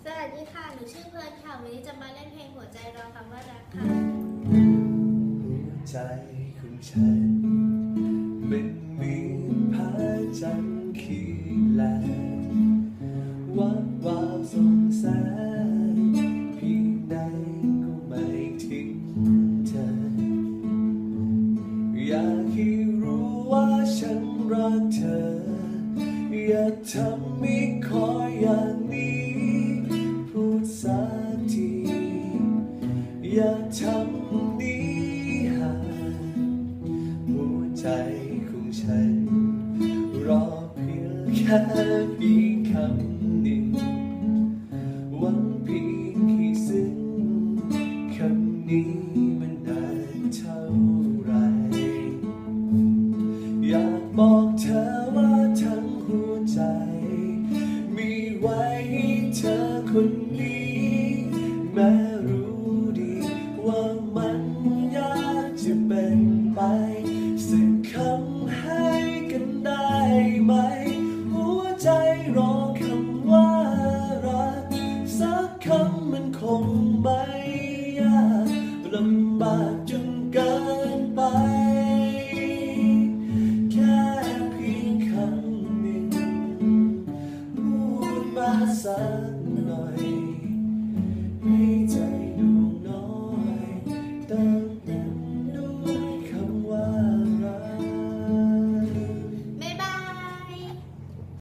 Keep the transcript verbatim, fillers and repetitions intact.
สวัสดีค่ะ หนูชื่อเพลิร์นค่ะ วันนี้จะมาเล่นเพลงหัวใจรอคำว่ารักค่ะหัวใจของฉันมันมีพระจันทร์ขีดแลวับวาวส่องแสงเพียงใดก็ไม่ทิ้งเธออยากให้รู้ว่าฉันรักเธออย่าทำให้คอยอย่างนี้พูดสักทีอย่าทำนี้ห่างหัวใจของฉันรอเพียงแค่เพียงคำหนึ่งหวังเพียงให้ซึ้งคำนี้มันนานเท่าไรอยากบอกเธอว่าทั้งหัวใจมีไว้ให้เธอคนนี้